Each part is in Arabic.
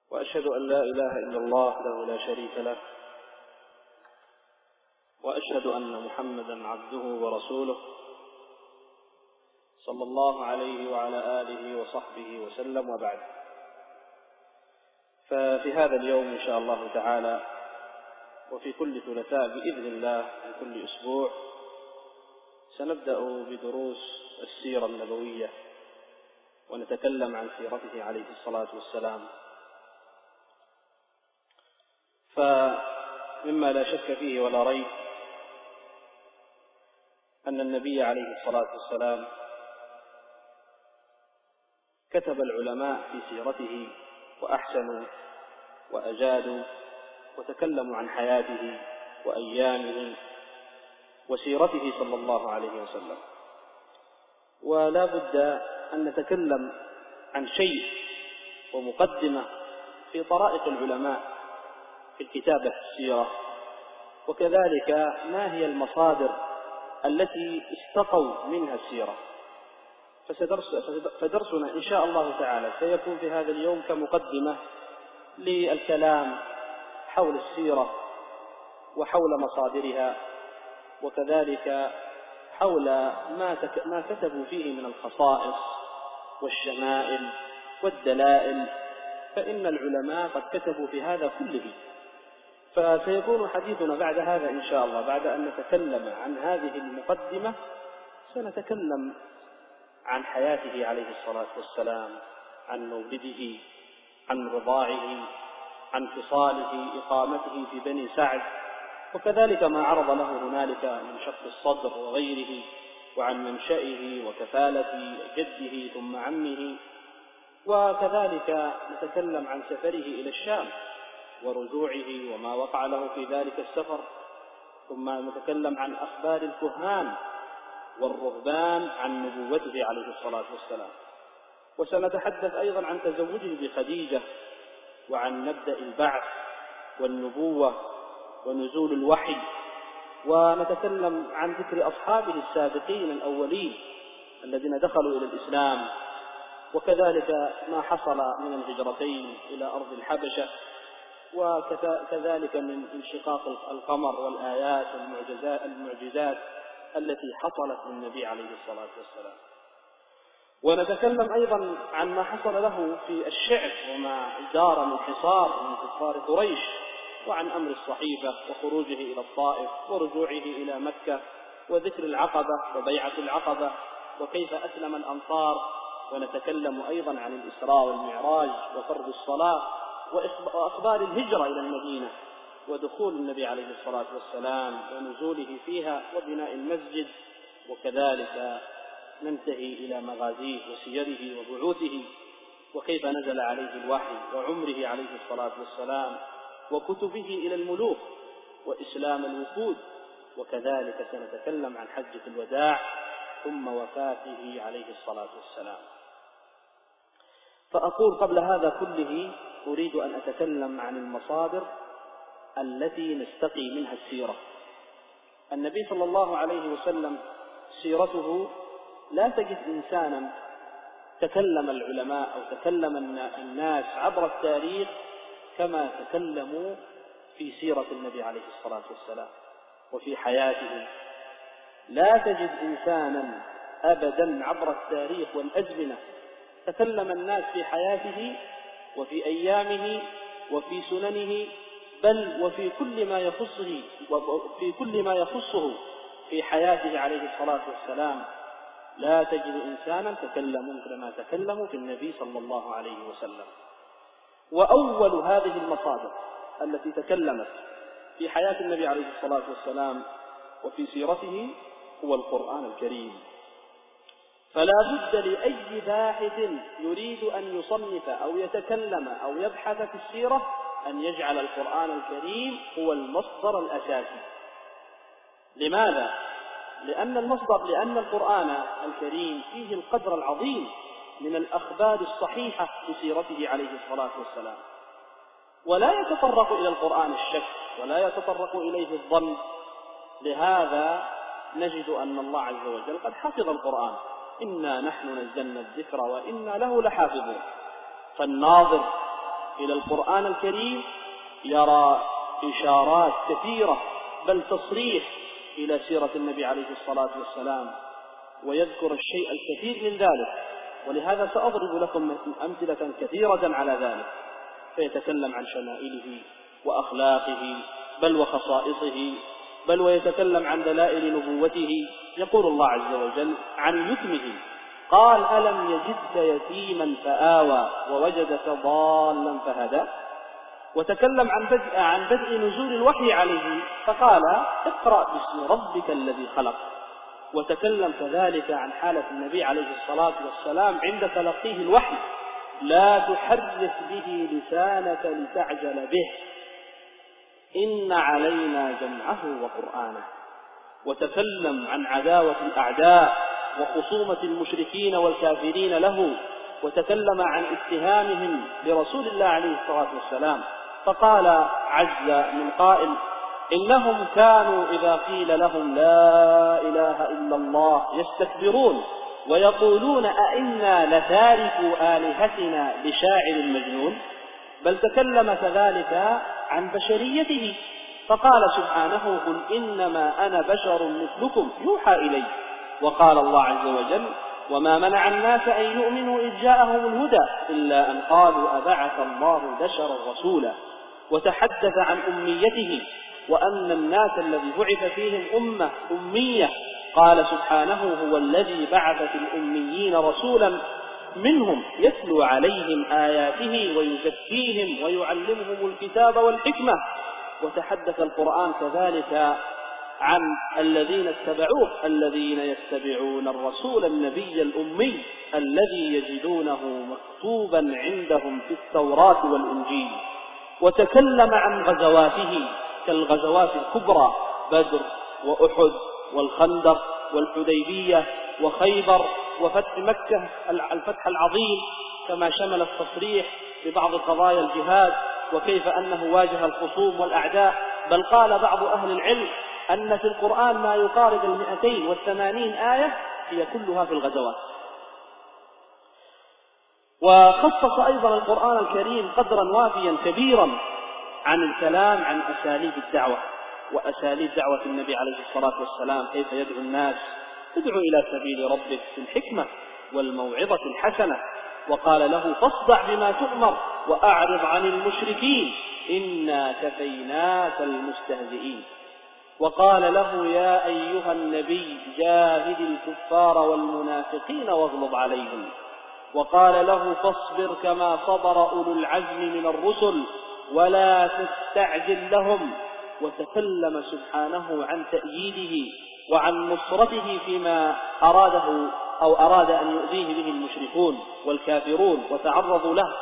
وأشهد أن لا إله إلا الله وحده لا شريك له، وأشهد أن محمدا عبده ورسوله صلى الله عليه وعلى آله وصحبه وسلم، وبعد. ففي هذا اليوم إن شاء الله تعالى وفي كل ثلاثاء بإذن الله من كل أسبوع سنبدأ بدروس السيرة النبوية ونتكلم عن سيرته عليه الصلاة والسلام. فمما لا شك فيه ولا ريب أن النبي عليه الصلاة والسلام كتب العلماء في سيرته وأحسنوا وأجادوا وتكلموا عن حياته وأيامه وسيرته صلى الله عليه وسلم. ولا بد أن نتكلم عن شيء ومقدمة في طرائق العلماء في الكتابة في السيرة، وكذلك ما هي المصادر التي استقوا منها السيرة. فدرسنا إن شاء الله تعالى سيكون في هذا اليوم كمقدمة للكلام حول السيرة وحول مصادرها، وكذلك حول ما كتبوا فيه من الخصائص والشمائل والدلائل، فإن العلماء قد كتبوا في هذا كله. فسيكون حديثنا بعد هذا إن شاء الله، بعد أن نتكلم عن هذه المقدمة سنتكلم عن حياته عليه الصلاة والسلام، عن مولده، عن رضاعه، عن فصاله، إقامته في بني سعد، وكذلك ما عرض له هنالك من شق الصدر وغيره، وعن منشئه وكفالة جده ثم عمه، وكذلك نتكلم عن سفره إلى الشام ورجوعه وما وقع له في ذلك السفر، ثم نتكلم عن أخبار الكهان والرهبان عن نبوته عليه الصلاة والسلام، وسنتحدث أيضا عن تزوجه بخديجة، وعن مبدأ البعث والنبوة ونزول الوحي، ونتكلم عن ذكر أصحابه السابقين الأولين الذين دخلوا إلى الإسلام، وكذلك ما حصل من الهجرتين إلى أرض الحبشة، وكذلك من انشقاق القمر والآيات والمعجزات التي حصلت للنبي عليه الصلاة والسلام. ونتكلم أيضا عن ما حصل له في الشعب وما دار من حصار من كفار قريش، وعن أمر الصحيفة وخروجه إلى الطائف ورجوعه إلى مكة، وذكر العقبة وبيعة العقبة وكيف أسلم الأنصار. ونتكلم أيضا عن الإسراء والمعراج وفرض الصلاة وأخبار الهجرة إلى المدينة ودخول النبي عليه الصلاة والسلام ونزوله فيها وبناء المسجد، وكذلك ننتهي إلى مغازيه وسيره وبعوثه وكيف نزل عليه الوحي وعمره عليه الصلاة والسلام وكتبه إلى الملوك وإسلام الوفود، وكذلك سنتكلم عن حجة الوداع ثم وفاته عليه الصلاة والسلام. فأقول قبل هذا كله أريد أن أتكلم عن المصادر التي نستقي منها السيرة. النبي صلى الله عليه وسلم سيرته لا تجد إنسانا تكلم العلماء أو تكلم الناس عبر التاريخ كما تكلموا في سيرة النبي عليه الصلاة والسلام وفي حياته. لا تجد إنسانا أبدا عبر التاريخ والأزمنة تكلم الناس في حياته وفي أيامه وفي سننه، بل وفي كل ما يخصه في حياته عليه الصلاة والسلام. لا تجد إنسانا تكلموا مثل ما تكلموا في النبي صلى الله عليه وسلم. وأول هذه المصادر التي تكلمت في حياة النبي عليه الصلاة والسلام وفي سيرته هو القرآن الكريم. فلا بد لأي باحث يريد أن يصنف أو يتكلم أو يبحث في السيرة أن يجعل القرآن الكريم هو المصدر الأساسي. لماذا؟ لأن القرآن الكريم فيه القدر العظيم من الأخبار الصحيحة في سيرته عليه الصلاة والسلام، ولا يتطرق إلى القرآن الشك ولا يتطرق إليه الظن. لهذا نجد أن الله عز وجل قد حفظ القرآن، إنا نحن نزلنا الذكر وإنا له لحافظون. فالناظر إلى القرآن الكريم يرى إشارات كثيرة بل تصريح إلى سيرة النبي عليه الصلاة والسلام، ويذكر الشيء الكثير من ذلك. ولهذا سأضرب لكم أمثلة كثيرة على ذلك. فيتكلم عن شمائله وأخلاقه بل وخصائصه، بل ويتكلم عن دلائل نبوته. يقول الله عز وجل عن يتمه: قال ألم يجدك يتيما فآوى ووجدك ضالا فهدى. وتكلم عن بدء نزول الوحي عليه فقال: اقرأ باسم ربك الذي خلق. وتكلم كذلك عن حالة النبي عليه الصلاة والسلام عند تلقيه الوحي: لا تحرك به لسانك لتعجل به إن علينا جمعه وقرآنه. وتكلم عن عداوة الأعداء وخصومة المشركين والكافرين له، وتكلم عن اتهامهم لرسول الله عليه الصلاة والسلام فقال عز من قائل: إنهم كانوا إذا قيل لهم لا إله إلا الله يستكبرون ويقولون أئنا لتاركوا آلهتنا لشاعر مجنون. بل تكلم كذلك عن بشريته فقال سبحانه: قل إنما أنا بشر مثلكم يوحى إلي. وقال الله عز وجل: وما منع الناس أن يؤمنوا إذ جاءهم الهدى إلا أن قالوا أبعث الله بشرا رسولا. وتحدث عن أميته وأن الناس الذي بعث فيهم أمة أمية. قال سبحانه: هو الذي بعث في الأميين رسولا منهم يتلو عليهم آياته ويزكيهم ويعلمهم الكتاب والحكمة. وتحدث القرآن كذلك عن الذين اتبعوه: الذين يتبعون الرسول النبي الأمي الذي يجدونه مكتوبا عندهم في التوراة والإنجيل. وتكلم عن غزواته كالغزوات الكبرى: بدر وأحد والخندق والحديبية وخيبر وفتح مكة الفتح العظيم، كما شمل التصريح ببعض قضايا الجهاد وكيف أنه واجه الخصوم والأعداء. بل قال بعض أهل العلم أن في القرآن ما يقارب 280 آية هي كلها في الغزوات. وخصص أيضا القرآن الكريم قدرا وافيا كبيرا عن الكلام عن أساليب الدعوة وأساليب دعوة النبي عليه الصلاة والسلام، كيف يدعو الناس: ادعو إلى سبيل ربك بالحكمة والموعظة الحسنة. وقال له: فاصدع بما تؤمر وأعرض عن المشركين إنا كفيناك المستهزئين. وقال له: يا أيها النبي جاهد الكفار والمنافقين واغلظ عليهم. وقال له: فاصبر كما صبر أولو العزم من الرسل ولا تستعجل لهم. وتكلم سبحانه عن تأييده وعن نصرته فيما أراده أو أراد أن يؤذيه به المشركون والكافرون وتعرضوا له.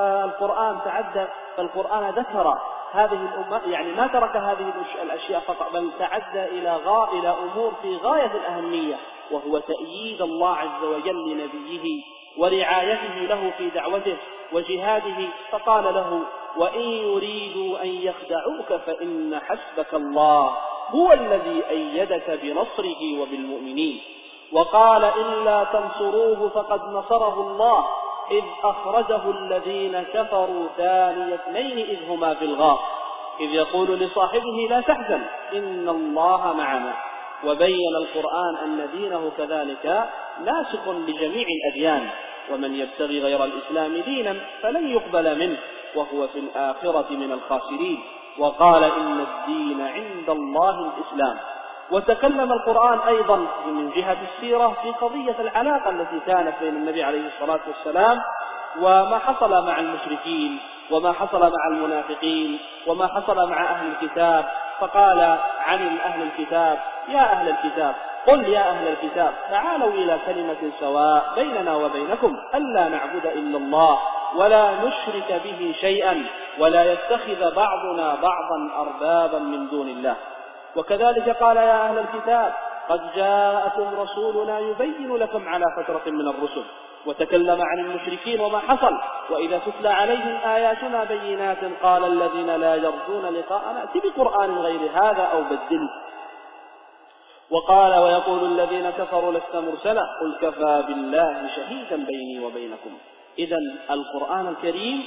فالقرآن ذكر هذه الأمة، يعني ما ترك هذه الأشياء فقط، بل تعدى إلى أمور في غاية الأهمية، وهو تأييد الله عز وجل لنبيه ورعايته له في دعوته وجهاده. فقال له: وإن يريدوا أن يخدعوك فإن حسبك الله هو الذي أيدك بنصره وبالمؤمنين. وقال: إلا تنصروه فقد نصره الله إذ أخرجه الذين كفروا ثاني اثنين إذ هما في الغار إذ يقول لصاحبه لا تحزن إن الله معنا. وبين القرآن أن دينه كذلك ناسخ لجميع الأديان، ومن يبتغي غير الإسلام دينا فلن يقبل منه وهو في الآخرة من الخاسرين. وقال: إن الدين عند الله الإسلام. وتكلم القرآن أيضا من جهة السيرة في قضية العلاقة التي كانت بين النبي عليه الصلاة والسلام وما حصل مع المشركين وما حصل مع المنافقين وما حصل مع أهل الكتاب. فقال عن أهل الكتاب: يا أهل الكتاب، قل يا أهل الكتاب تعالوا إلى كلمة سواء بيننا وبينكم ألا نعبد إلا الله ولا نشرك به شيئا ولا يتخذ بعضنا بعضا أربابا من دون الله. وكذلك قال: يا أهل الكتاب قد جاءكم رسولنا يبين لكم على فترة من الرسل. وتكلم عن المشركين وما حصل: وإذا تتلى عليهم آياتنا بينات قال الذين لا يرجون لقاءنا ائت بقرآن غير هذا أو بدله. وقال: ويقول الذين كفروا لست مرسلا قل كفى بالله شهيدا بيني وبينكم. إذن القرآن الكريم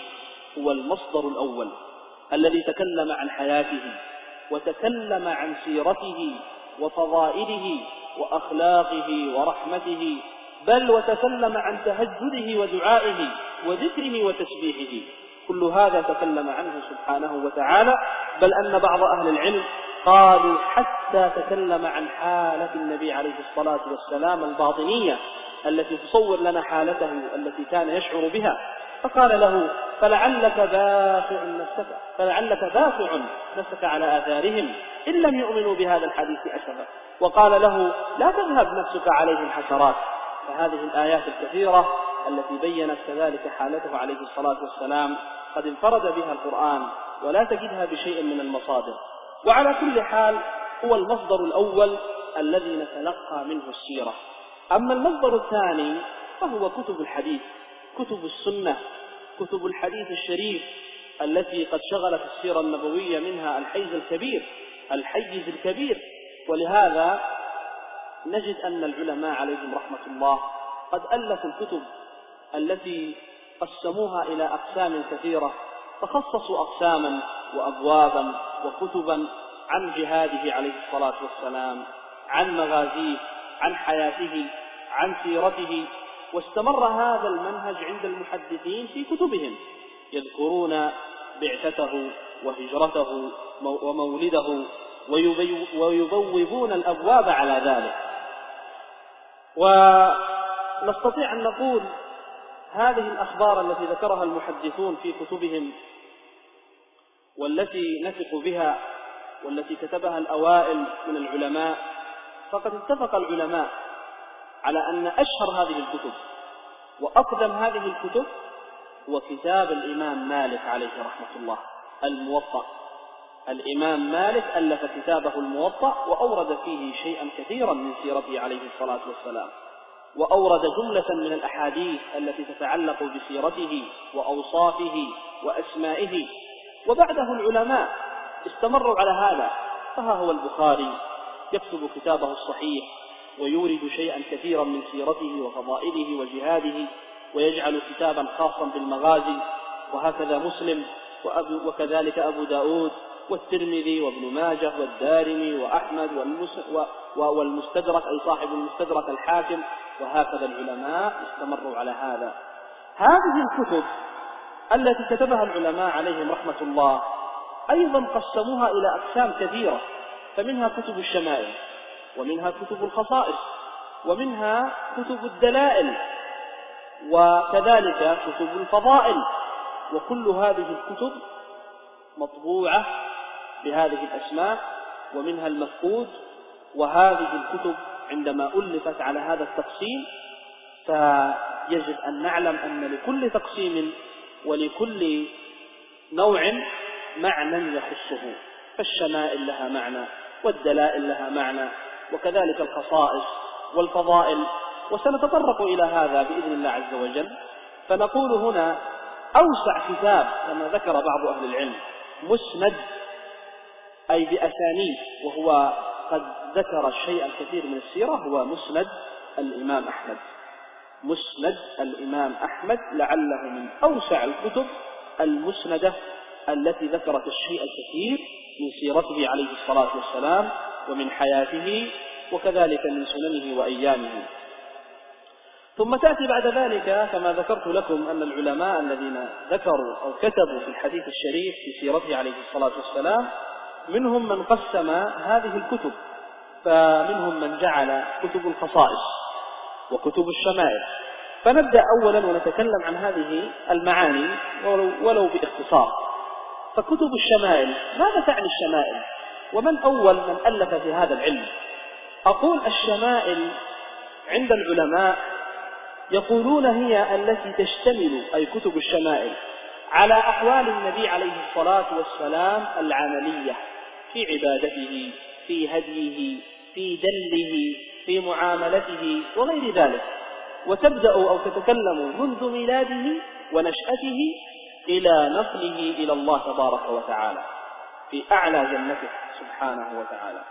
هو المصدر الأول الذي تكلم عن حياته وتكلم عن سيرته وفضائله وأخلاقه ورحمته، بل وتكلم عن تهجده ودعائه وذكره وتسبيحه. كل هذا تكلم عنه سبحانه وتعالى، بل أن بعض أهل العلم قالوا حتى تكلم عن حالة النبي عليه الصلاة والسلام الباطنية التي تصور لنا حالته التي كان يشعر بها، فقال له فلعلك دافع نفسك على آثارهم إن لم يؤمنوا بهذا الحديث أسفا، وقال له لا تذهب نفسك عليهم حسرات. فهذه الآيات الكثيرة التي بيّنت كذلك حالته عليه الصلاة والسلام قد انفرد بها القرآن ولا تجدها بشيء من المصادر. وعلى كل حال هو المصدر الأول الذي نتلقى منه السيرة. أما المصدر الثاني فهو كتب الحديث، كتب السنة، كتب الحديث الشريف التي قد شغلت السيرة النبوية منها الحيز الكبير. ولهذا نجد أن العلماء عليهم رحمة الله قد ألفوا الكتب التي قسموها إلى أقسام كثيرة، فخصصوا أقساما وأبوابا وكتبا عن جهاده عليه الصلاة والسلام، عن مغازيه، عن حياته، عن سيرته. واستمر هذا المنهج عند المحدثين في كتبهم، يذكرون بعثته وهجرته ومولده ويبوبون الأبواب على ذلك. ونستطيع أن نقول هذه الأخبار التي ذكرها المحدثون في كتبهم والتي نثق بها والتي كتبها الأوائل من العلماء، فقد اتفق العلماء على أن أشهر هذه الكتب وأقدم هذه الكتب هو كتاب الإمام مالك عليه رحمة الله، الموطأ. الإمام مالك ألف كتابه الموطأ وأورد فيه شيئا كثيرا من سيرته عليه الصلاة والسلام، وأورد جملة من الأحاديث التي تتعلق بسيرته وأوصافه وأسمائه. وبعده العلماء استمروا على هذا، فها هو البخاري يكتب كتابه الصحيح ويورد شيئا كثيرا من سيرته وفضائله وجهاده، ويجعل كتابا خاصا بالمغازي، وهكذا مسلم وكذلك أبو داود والترمذي وابن ماجه والدارمي وأحمد والمستدرك أي صاحب المستدرك الحاكم، وهكذا العلماء استمروا على هذا. هذه الكتب التي كتبها العلماء عليهم رحمة الله أيضا قسموها إلى أقسام كثيرة، فمنها كتب الشمائل، ومنها كتب الخصائص، ومنها كتب الدلائل، وكذلك كتب الفضائل. وكل هذه الكتب مطبوعة بهذه الأسماء ومنها المفقود. وهذه الكتب عندما ألفت على هذا التقسيم فيجب أن نعلم أن لكل تقسيم ولكل نوع معنى يخصه، فالشمائل لها معنى والدلائل لها معنى، وكذلك الخصائص والفضائل. وسنتطرق إلى هذا بإذن الله عز وجل. فنقول هنا أوسع كتاب كما ذكر بعض أهل العلم مسند أي بأسانيد، وهو قد ذكر الشيء الكثير من السيرة، هو مسند الإمام أحمد. مسند الإمام أحمد لعله من أوسع الكتب المسندة التي ذكرت الشيء الكثير من سيرته عليه الصلاة والسلام ومن حياته وكذلك من سننه وأيامه. ثم تأتي بعد ذلك كما ذكرت لكم أن العلماء الذين ذكروا أو كتبوا في الحديث الشريف في سيرته عليه الصلاة والسلام منهم من قسم هذه الكتب، فمنهم من جعل كتب الخصائص وكتب الشمائل. فنبدأ أولا ونتكلم عن هذه المعاني ولو باختصار. فكتب الشمائل، ماذا تعني الشمائل؟ ومن أول من ألف في هذا العلم؟ أقول الشمائل عند العلماء يقولون هي التي تشتمل، أي كتب الشمائل، على أحوال النبي عليه الصلاة والسلام العملية في عبادته، في هديه، في دله، في معاملته وغير ذلك، وتبدأ أو تتكلم منذ ميلاده ونشأته إلى نقله إلى الله تبارك وتعالى في أعلى جنته سبحانه وتعالى.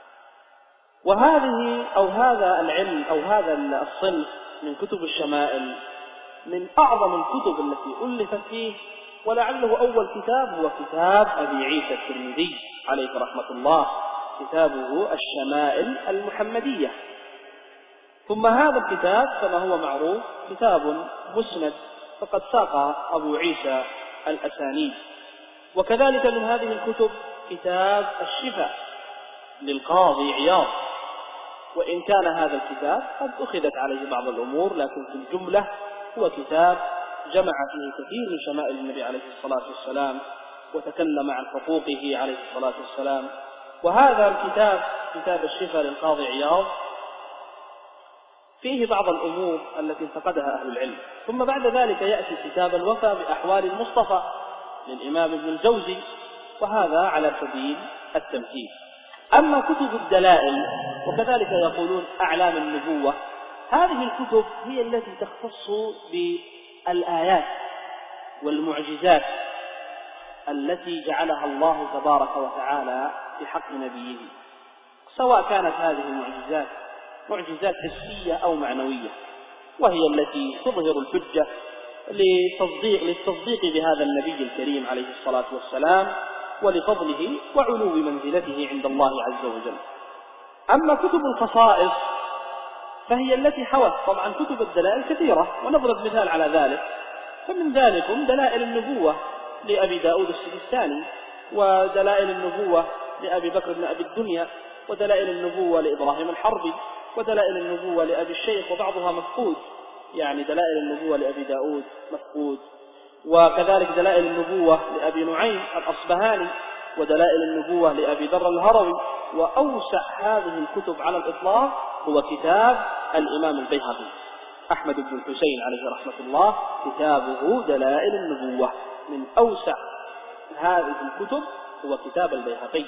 وهذه أو هذا العلم أو هذا الصنف من كتب الشمائل من أعظم الكتب التي ألفت فيه ولعله أول كتاب هو كتاب أبي عيسى الترمذي عليه رحمة الله، كتابه الشمائل المحمدية. ثم هذا الكتاب كما هو معروف كتاب مسند، فقد ساق أبو عيسى الأسانيد. وكذلك من هذه الكتب كتاب الشفاء للقاضي عياض، وإن كان هذا الكتاب قد أخذت عليه بعض الأمور، لكن في الجملة هو كتاب جمع فيه كثير من شمائل النبي عليه الصلاة والسلام، وتكلم عن حقوقه عليه الصلاة والسلام. وهذا الكتاب كتاب الشفاء للقاضي عياض فيه بعض الأمور التي انتقدها أهل العلم. ثم بعد ذلك يأتي كتاب الوفاء بأحوال المصطفى للإمام ابن الجوزي، وهذا على سبيل التمثيل. أما كتب الدلائل وكذلك يقولون أعلام النبوة، هذه الكتب هي التي تختص بالآيات والمعجزات التي جعلها الله تبارك وتعالى في حق نبيه، سواء كانت هذه المعجزات معجزات حسية أو معنوية، وهي التي تظهر الحجة للتصديق بهذا النبي الكريم عليه الصلاة والسلام ولفضله وعلو منزلته عند الله عز وجل. أما كتب الخصائص فهي التي حوت، طبعا كتب الدلائل كثيرة، ونضرب مثال على ذلك، فمن ذلكم دلائل النبوة لأبي داود السجستاني، ودلائل النبوة لأبي بكر بن أبي الدنيا، ودلائل النبوة لإبراهيم الحربي، ودلائل النبوة لأبي الشيخ، وبعضها مفقود، يعني دلائل النبوة لأبي داود مفقود. وكذلك دلائل النبوة لأبي نعيم الأصبهاني، ودلائل النبوة لأبي ذر الهروي. وأوسع هذه الكتب على الإطلاق هو كتاب الإمام البيهقي أحمد بن الحسين عليه رحمة الله، كتابه دلائل النبوة. من أوسع هذه الكتب هو كتاب البيهقي.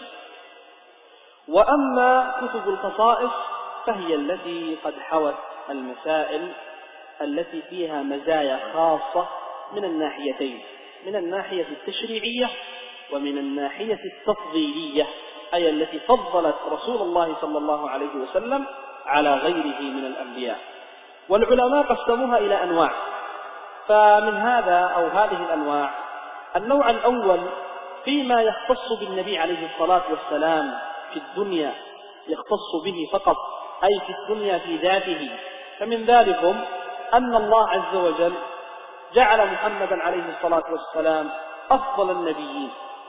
وأما كتب الخصائص فهي التي قد حوت المسائل التي فيها مزايا خاصة من الناحيتين، من الناحية التشريعية ومن الناحية التفضيلية، أي التي فضلت رسول الله صلى الله عليه وسلم على غيره من الأنبياء. والعلماء قسموها إلى أنواع، فمن هذا أو هذه الأنواع النوع الأول فيما يختص بالنبي عليه الصلاة والسلام في الدنيا، يختص به فقط، أي في الدنيا في ذاته. فمن ذلكم أن الله عز وجل جعل محمدا عليه الصلاة والسلام أفضل النبيين،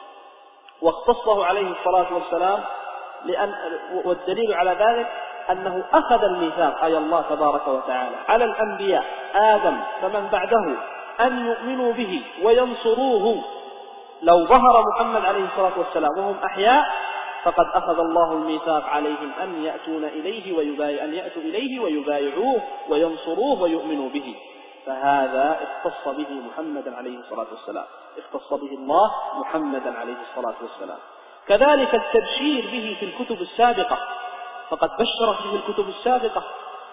واختصه عليه الصلاة والسلام والدليل على ذلك أنه أخذ الميثاق، أي الله تبارك وتعالى، على الأنبياء آدم فمن بعده أن يؤمنوا به وينصروه. لو ظهر محمد عليه الصلاة والسلام وهم أحياء فقد أخذ الله الميثاق عليهم أن يأتوا إليه ويبايعوه وينصروه ويؤمنوا به. فهذا اختص به محمدا عليه الصلاة والسلام، اختص به الله محمدا عليه الصلاة والسلام. كذلك التبشير به في الكتب السابقة، فقد بشرت به الكتب السابقة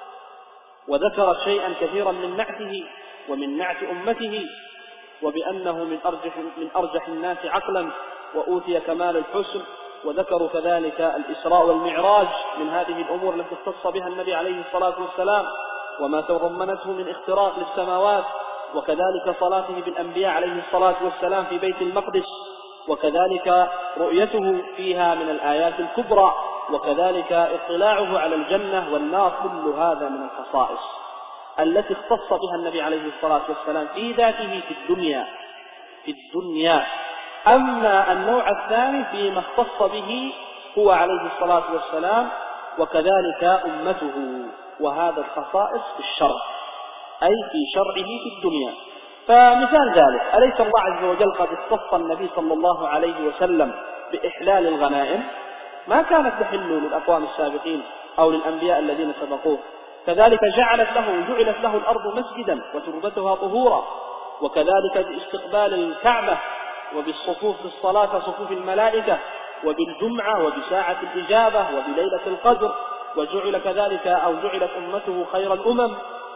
وذكرت شيئا كثيرا من نعته ومن نعت أمته، وبأنه من أرجح الناس عقلا وأوتي كمال الحسن. وذكروا كذلك الإسراء والمعراج من هذه الأمور التي اختص بها النبي عليه الصلاة والسلام، وما تضمنته من اختراق للسماوات، وكذلك صلاته بالأنبياء عليه الصلاة والسلام في بيت المقدس، وكذلك رؤيته فيها من الآيات الكبرى، وكذلك اطلاعه على الجنة والنار. كل هذا من الخصائص التي اختص بها النبي عليه الصلاة والسلام في ذاته في الدنيا. أما النوع الثاني فيما اختص به هو عليه الصلاة والسلام وكذلك أمته، وهذا الخصائص في الشرع، أي في شرعه في الدنيا. فمثال ذلك، أليس الله عز وجل قد اختص النبي صلى الله عليه وسلم بإحلال الغنائم؟ ما كانت تحل للأقوام السابقين أو للأنبياء الذين سبقوه. كذلك جعلت له الأرض مسجدا وتربتها طهورا، وكذلك باستقبال الكعبة وبالصفوف في الصلاة صفوف الملائكة، وبالجمعة وبساعة الإجابة وبليلة القدر. وجعل كذلك أو جعلت أمته خير الأمم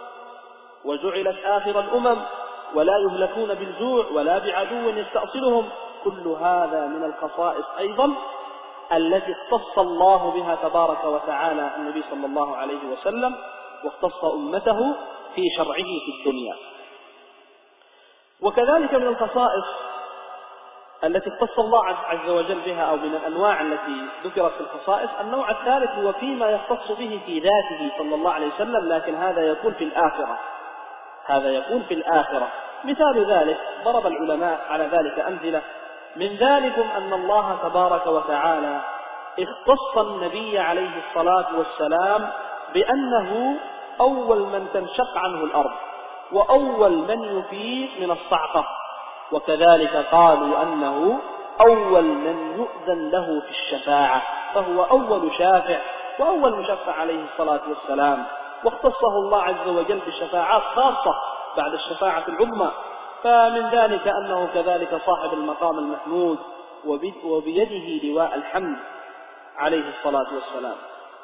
وجعلت آخر الأمم، ولا يهلكون بالجوع ولا بعدو يستأصلهم. كل هذا من الخصائص أيضا التي اختص الله بها تبارك وتعالى النبي صلى الله عليه وسلم، واختص أمته في شرعه في الدنيا. وكذلك من الخصائص التي اختص الله عز وجل بها أو من الأنواع التي ذكرت في الخصائص، النوع الثالث هو فيما يختص به في ذاته صلى الله عليه وسلم، لكن هذا يكون في الآخرة. هذا يكون في الآخرة. مثال ذلك ضرب العلماء على ذلك أمثلة، من ذلكم أن الله تبارك وتعالى اختص النبي عليه الصلاة والسلام بأنه أول من تنشق عنه الأرض وأول من يفيق من الصعقة، وكذلك قالوا أنه أول من يؤذن له في الشفاعة، فهو أول شافع وأول مشفع عليه الصلاة والسلام، واختصه الله عز وجل بشفاعات خاصة بعد الشفاعة العظمى. فمن ذلك أنه كذلك صاحب المقام المحمود وبيده لواء الحمد عليه الصلاة والسلام،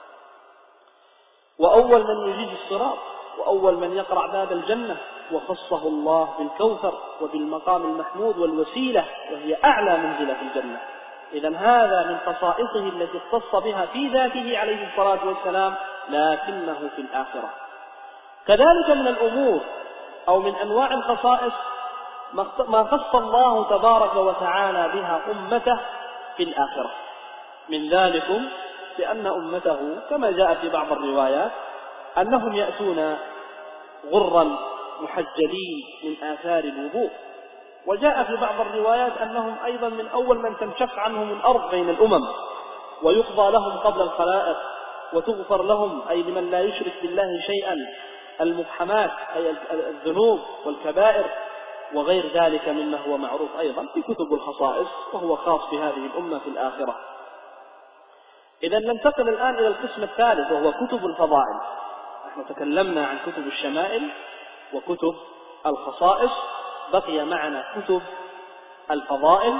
وأول من يجيز الصراط، وأول من يقرع باب الجنة، وخصه الله بالكوثر وبالمقام المحمود والوسيلة وهي أعلى منزلة في الجنة. إذن هذا من خصائصه التي اختص بها في ذاته عليه الصلاة والسلام، لكنه في الآخرة. كذلك من الأمور أو من أنواع الخصائص ما خص الله تبارك وتعالى بها أمته في الآخرة، من ذلك بأن أمته كما جاء في بعض الروايات أنهم يأتون غرا محجلين من آثار الوضوء، وجاء في بعض الروايات أنهم أيضا من أول من تنشق عنهم الأرض بين الأمم، ويقضى لهم قبل الخلائق وتغفر لهم، أي لمن لا يشرك بالله شيئا، المقحمات أي الذنوب والكبائر وغير ذلك مما هو معروف أيضا في كتب الخصائص، وهو خاص بهذه الأمة في الآخرة. إذن ننتقل الآن إلى القسم الثالث وهو كتب الفضائل. نحن تكلمنا عن كتب الشمائل وكتب الخصائص، بقي معنا كتب الفضائل.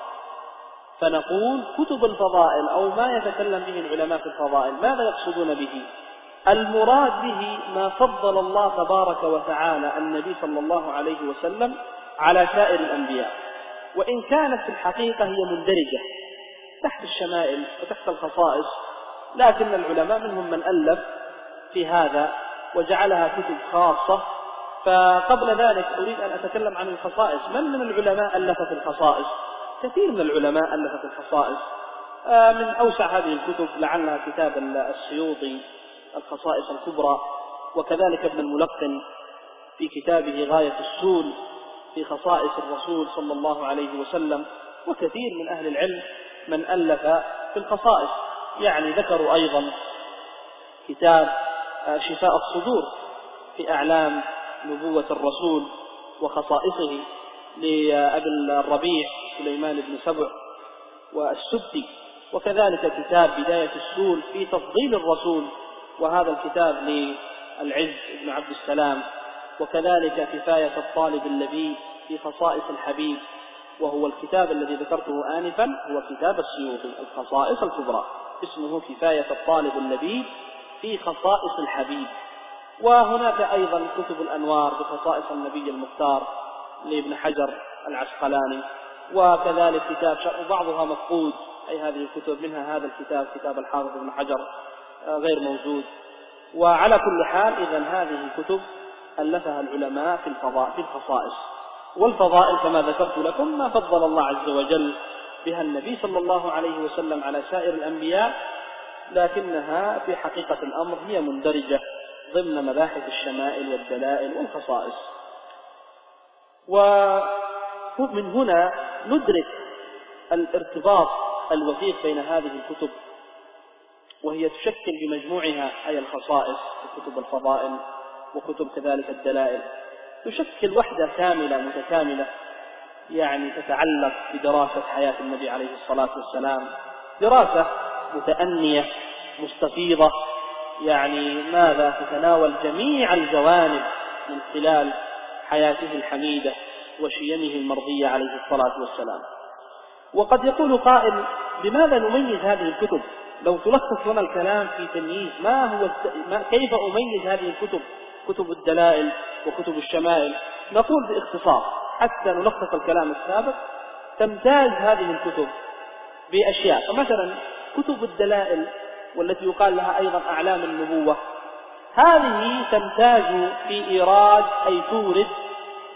فنقول كتب الفضائل أو ما يتكلم به العلماء في الفضائل ماذا يقصدون به؟ المراد به ما فضل الله تبارك وتعالى النبي صلى الله عليه وسلم على سائر الأنبياء، وإن كانت في الحقيقة هي مندرجة تحت الشمائل وتحت الخصائص، لكن العلماء منهم من ألف في هذا وجعلها كتب خاصة. فقبل ذلك أريد أن أتكلم عن الخصائص. من العلماء ألف في الخصائص؟ كثير من العلماء ألف في الخصائص. من أوسع هذه الكتب لعلها كتاب السيوطي الخصائص الكبرى، وكذلك ابن الملقن في كتابه غاية السول في خصائص الرسول صلى الله عليه وسلم، وكثير من أهل العلم من ألف في الخصائص. يعني ذكروا أيضا كتاب شفاء الصدور في أعلام نبوة الرسول وخصائصه لأبي الربيع سليمان بن سبع والسدي، وكذلك كتاب بداية السول في تفضيل الرسول، وهذا الكتاب للعز بن عبد السلام، وكذلك كفاية الطالب اللبيب في خصائص الحبيب، وهو الكتاب الذي ذكرته آنفا هو كتاب السيوطي الخصائص الكبرى، اسمه كفاية الطالب اللبيب في خصائص الحبيب. وهناك أيضا كتب الأنوار بخصائص النبي المختار لابن حجر العسقلاني، وكذلك كتاب بعضها مفقود، أي هذه الكتب منها هذا الكتاب كتاب الحافظ ابن حجر غير موجود. وعلى كل حال إذن هذه الكتب ألفها العلماء في الخصائص. والفضائل كما ذكرت لكم ما فضل الله عز وجل بها النبي صلى الله عليه وسلم على سائر الأنبياء، لكنها في حقيقة الأمر هي مندرجة ضمن مباحث الشمائل والدلائل والخصائص. ومن هنا ندرك الارتباط الوثيق بين هذه الكتب، وهي تشكل بمجموعها أي الخصائص وكتب الفضائل وكتب كذلك الدلائل، تشكل وحدة كاملة متكاملة، يعني تتعلق بدراسة حياة النبي عليه الصلاة والسلام، دراسة متأنية مستفيضة، يعني ماذا تتناول جميع الجوانب من خلال حياته الحميدة وشيمه المرضية عليه الصلاة والسلام. وقد يقول قائل لماذا نميز هذه الكتب؟ لو تلخص لنا الكلام في تمييز كيف أميز هذه الكتب، كتب الدلائل وكتب الشمائل، نقول باختصار حتى نلخص الكلام السابق. تمتاز هذه الكتب بأشياء، فمثلا كتب الدلائل والتي يقال لها أيضا أعلام النبوة، هذه تمتاز في إيراد أي تورد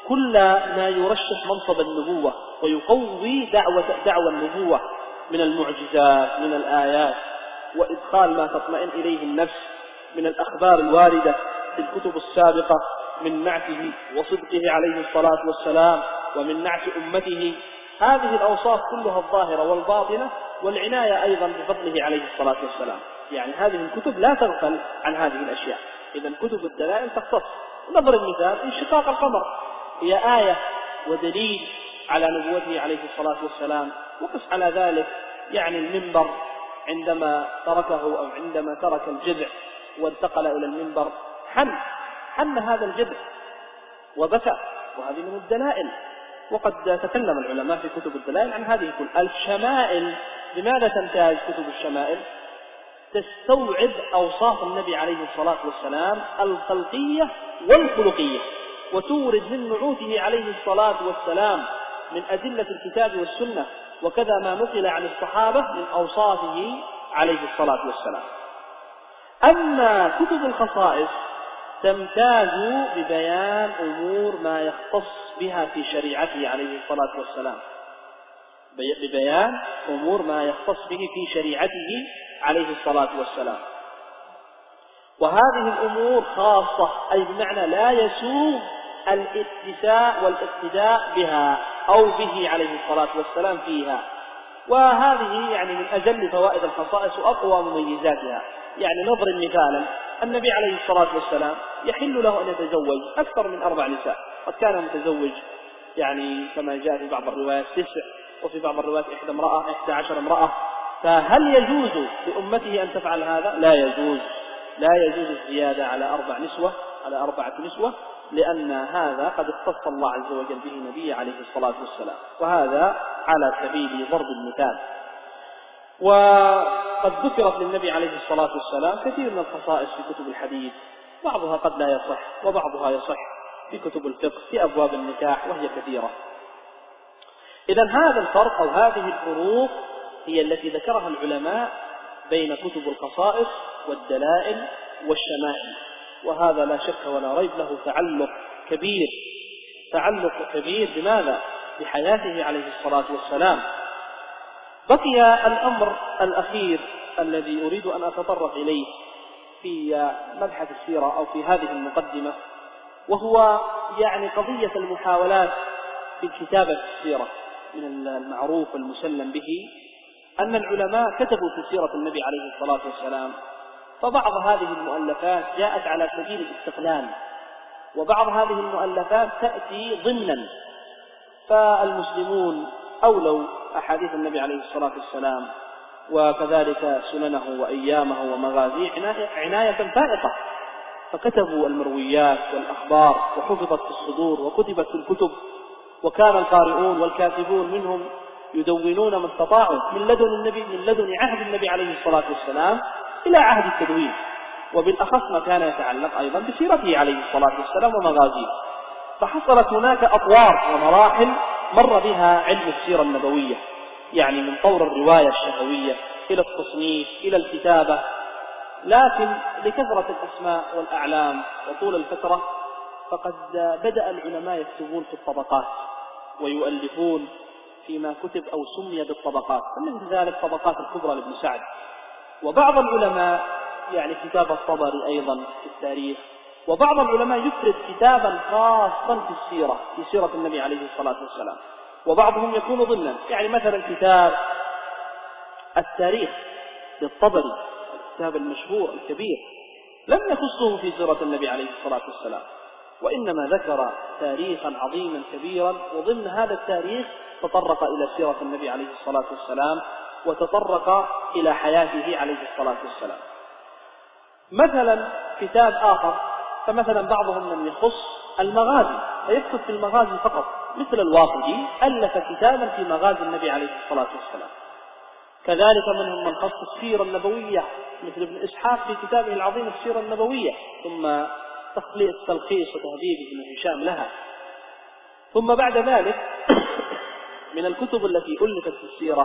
كل ما يرشح منصب النبوة ويقوي دعوة النبوة من المعجزات، من الآيات، وإدخال ما تطمئن إليه النفس من الأخبار الواردة في الكتب السابقة من نعته وصدقه عليه الصلاة والسلام ومن نعت أمته. هذه الأوصاف كلها الظاهرة والباطنة، والعناية أيضا بفضله عليه الصلاة والسلام. يعني هذه الكتب لا تغفل عن هذه الأشياء. إذن كتب الدلائل تختص. نضرب مثال: انشقاق القمر هي آية ودليل على نبوته عليه الصلاة والسلام. وقس على ذلك يعني المنبر عندما تركه أو عندما ترك الجذع وانتقل إلى المنبر حن هذا الجذع وبكى، وهذه من الدلائل. وقد تكلم العلماء في كتب الدلائل عن هذه كل الشمائل. لماذا تمتاز كتب الشمائل؟ تستوعب أوصاف النبي عليه الصلاة والسلام الخلقية والخلقية، وتورد من نعوته عليه الصلاة والسلام من أدلة الكتاب والسنة، وكذا ما نقل عن الصحابة من أوصافه عليه الصلاة والسلام. أما كتب الخصائص تمتاز ببيان أمور ما يختص بها في شريعته عليه الصلاة والسلام، ببيان أمور ما يختص به في شريعته عليه الصلاة والسلام. وهذه الأمور خاصة، أي بمعنى لا يسوغ الاتساع والاقتداء بها أو به عليه الصلاة والسلام فيها. وهذه يعني من أجل فوائد الخصائص وأقوى مميزاتها. يعني نضرب مثالا: النبي عليه الصلاة والسلام يحل له أن يتزوج أكثر من 4 نساء. قد كان متزوج يعني كما جاء في بعض الروايات 9، وفي بعض الروايات 11 امرأة. فهل يجوز لأمته أن تفعل هذا؟ لا يجوز. لا يجوز الزيادة على 4 نسوة، لأن هذا قد اختص الله عز وجل به نبيه عليه الصلاة والسلام، وهذا على سبيل ضرب المثال. وقد ذكرت للنبي عليه الصلاة والسلام كثير من الخصائص في كتب الحديث، بعضها قد لا يصح وبعضها يصح في كتب الفقه في أبواب النكاح، وهي كثيرة. إذن هذا الفرق أو هذه الفروق هي التي ذكرها العلماء بين كتب الخصائص والدلائل والشمائل، وهذا لا شك ولا ريب له تعلق كبير بماذا؟ بحياته عليه الصلاة والسلام. بقي الأمر الأخير الذي أريد أن أتطرق إليه في مبحث السيرة أو في هذه المقدمة، وهو يعني قضية المحاولات في الكتابة في السيرة. من المعروف والمسلم به أن العلماء كتبوا في سيرة النبي عليه الصلاة والسلام، فبعض هذه المؤلفات جاءت على سبيل الاستقلال، وبعض هذه المؤلفات تأتي ضمنا. فالمسلمون أولوا أحاديث النبي عليه الصلاة والسلام وكذلك سننه وأيامه ومغازيه عناية فائقة، فكتبوا المرويات والأخبار وحفظت في الصدور وكتبت في الكتب، وكان القارئون والكاتبون منهم يدونون ما استطاعوا من لدن عهد النبي عليه الصلاة والسلام إلى عهد التدوين، وبالأخص ما كان يتعلق أيضا بسيرته عليه الصلاة والسلام ومغازيه. فحصلت هناك أطوار ومراحل مر بها علم السيرة النبوية، يعني من طور الرواية الشفوية إلى التصنيف إلى الكتابة. لكن لكثرة الأسماء والأعلام وطول الفترة فقد بدأ العلماء يكتبون في الطبقات ويؤلفون فيما كتب أو سمي بالطبقات، ومن ذلك طبقات الكبرى لابن سعد. وبعض العلماء يعني كتاب الطبري أيضا في التاريخ، وبعض العلماء يفرد كتابا خاصا في السيرة، في سيرة النبي عليه الصلاة والسلام، وبعضهم يكون ضمنا. يعني مثلا كتاب التاريخ للطبري، الكتاب المشهور الكبير، لم يخصه في سيرة النبي عليه الصلاة والسلام، وإنما ذكر تاريخا عظيما كبيرا، وضمن هذا التاريخ تطرق إلى سيرة النبي عليه الصلاة والسلام وتطرق إلى حياته عليه الصلاة والسلام. مثلا كتاب آخر، فمثلا بعضهم من يخص المغازي فيكتب في المغازي فقط، مثل الواقدي ألف كتابا في مغازي النبي عليه الصلاة والسلام. كذلك منهم من خص السيرة النبوية مثل ابن إسحاق في كتابه العظيم السيرة النبوية، ثم تلخيص وتهذيب ابن هشام لها. ثم بعد ذلك من الكتب التي ألفت في السيرة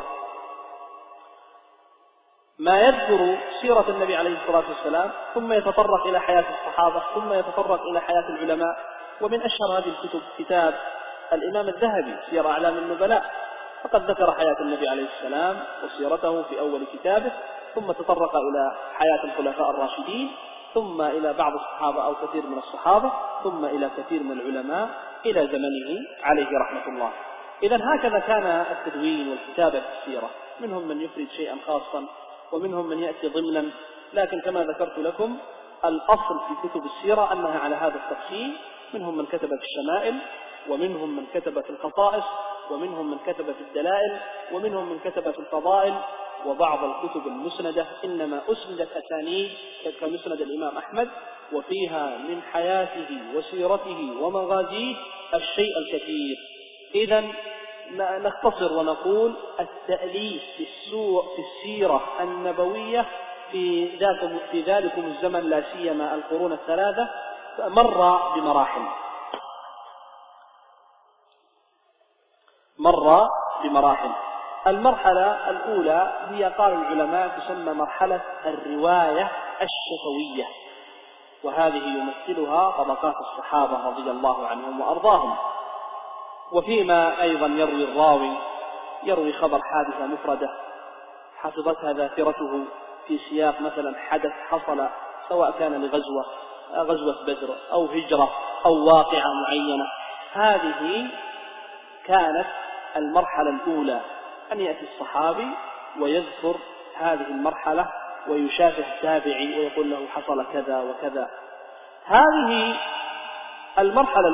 ما يذكر سيرة النبي عليه الصلاة والسلام، ثم يتطرق إلى حياة الصحابة، ثم يتطرق إلى حياة العلماء، ومن أشهر هذه الكتب كتاب الإمام الذهبي سير أعلام النبلاء، فقد ذكر حياة النبي عليه السلام وسيرته في أول كتابه، ثم تطرق إلى حياة الخلفاء الراشدين، ثم إلى بعض الصحابة أو كثير من الصحابة، ثم إلى كثير من العلماء إلى زمنه عليه رحمة الله. إذن هكذا كان التدوين والكتابة في السيرة، منهم من يفرد شيئا خاصا ومنهم من يأتي ضمنا، لكن كما ذكرت لكم الأصل في كتب السيرة أنها على هذا التقسيم، منهم من كتب في الشمائل، ومنهم من كتب في الخصائص، ومنهم من كتب في الدلائل، ومنهم من كتب في الفضائل، وبعض الكتب المسندة إنما أسندت أسانيد كمسند الإمام أحمد، وفيها من حياته وسيرته ومغازيه الشيء الكثير. إذن نختصر ونقول التأليف في السيرة النبوية في ذلكم الزمن لا سيما القرون الثلاثة مر بمراحل. المرحلة الأولى هي قال العلماء تسمى مرحلة الرواية الشفوية، وهذه يمثلها طبقات الصحابة رضي الله عنهم وأرضاهم، وفيما أيضا يروي الراوي يروي خبر حادثة مفردة حفظتها ذاكرته في سياق مثلا حدث حصل، سواء كان غزوة بدر أو هجرة أو واقعة معينة. هذه كانت المرحلة الأولى، أن يأتي الصحابي ويذكر هذه المرحلة ويشافه التابعي ويقول له حصل كذا وكذا. هذه المرحلة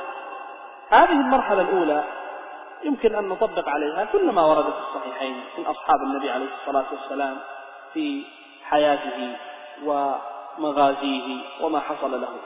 الأولى يمكن أن نطبق عليها كل ما ورد في الصحيحين من أصحاب النبي عليه الصلاة والسلام في حياته ومغازيه وما حصل له.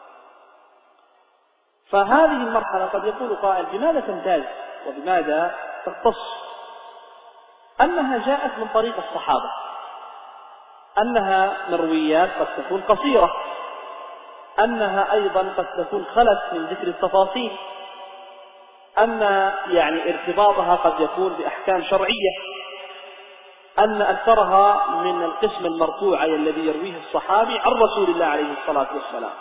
فهذه المرحلة قد يقول قائل بماذا تمتاز وبماذا تختص؟ أنها جاءت من طريق الصحابة، أنها مرويات قد تكون قصيرة، أنها أيضا قد تكون خلت من ذكر التفاصيل، أن ارتباطها قد يكون بأحكام شرعية، أن أكثرها من القسم المرفوع الذي يرويه الصحابي عن رسول الله عليه الصلاة والسلام.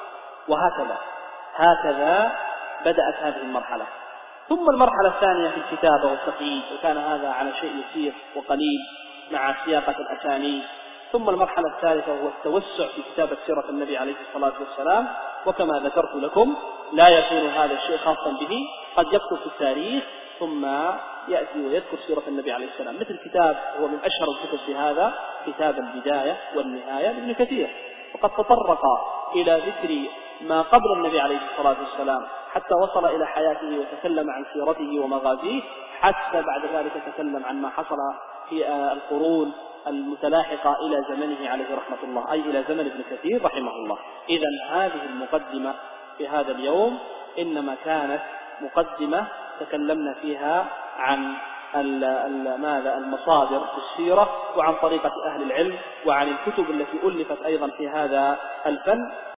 هكذا بدأت هذه المرحلة. ثم المرحلة الثانية في الكتابة والتقييد، وكان هذا على شيء يسير وقليل مع سياقة الأسانيد. ثم المرحلة الثالثة هو التوسع في كتابة سيرة النبي عليه الصلاة والسلام، وكما ذكرت لكم لا يكون هذا الشيء خاصا به، قد يكتب في التاريخ ثم يأتي ويذكر سيرة النبي عليه السلام، مثل كتاب هو من أشهر الكتب في هذا، كتاب البداية والنهاية لابن كثير، وقد تطرق إلى ذكر ما قبل النبي عليه الصلاة والسلام حتى وصل إلى حياته وتكلم عن سيرته ومغازيه، حتى بعد ذلك تكلم عن ما حصل في القرون المتلاحقة إلى زمنه عليه رحمة الله، أي إلى زمن ابن كثير رحمه الله. إذن هذه المقدمة في هذا اليوم إنما كانت مقدمة تكلمنا فيها عن المصادر في السيرة، وعن طريقة أهل العلم، وعن الكتب التي ألفت أيضا في هذا الفن.